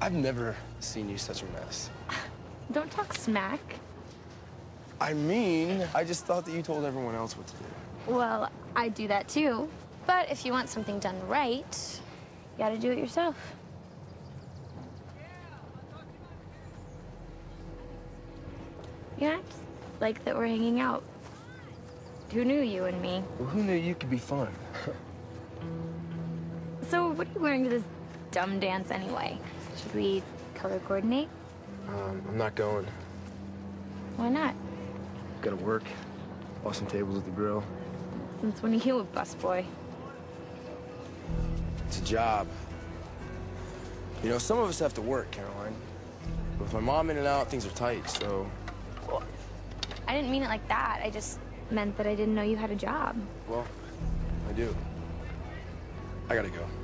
I've never seen you such a mess. Don't talk smack. I mean, I just thought that you told everyone else what to do. Well, I do that too. But if you want something done right, you gotta do it yourself. You act like that we're hanging out. Who knew you and me? Well, who knew you could be fun? So what are you wearing to this dumb dance anyway? Should we color coordinate? I'm not going. Why not? Gotta work. Wash some tables at the grill. Since when are you a busboy? It's a job. You know, some of us have to work, Caroline. With my mom in and out, things are tight, so... Well, I didn't mean it like that. I just meant that I didn't know you had a job. Well, I do. I gotta go.